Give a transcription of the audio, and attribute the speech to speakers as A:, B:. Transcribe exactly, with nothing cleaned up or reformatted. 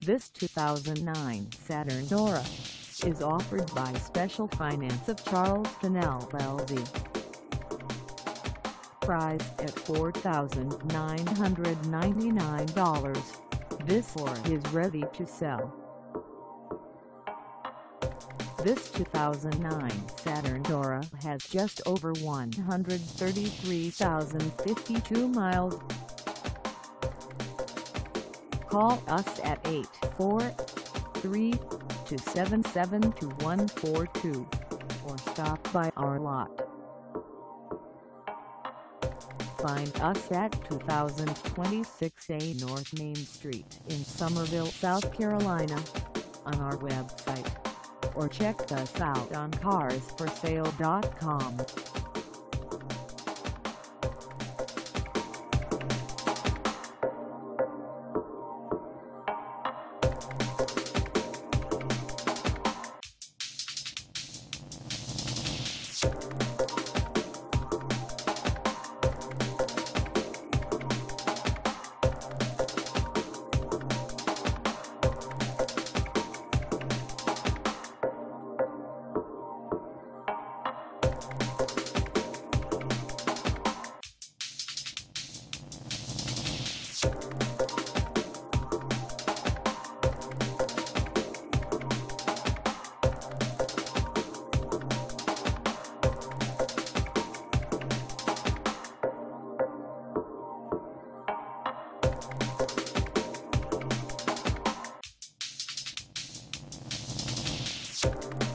A: This two thousand nine Saturn Aura is offered by Special Finance of Charleston L L C. Priced at four thousand nine hundred ninety-nine dollars, this Aura is ready to sell. This two thousand nine Saturn Aura has just over one hundred thirty-three thousand fifty-two miles. Call us at eight four three, two seven seven, two one four two or stop by our lot. Find us at two thousand twenty-six A North Main Street in Summerville, South Carolina, on our website, or check us out on cars for sale dot com.
B: You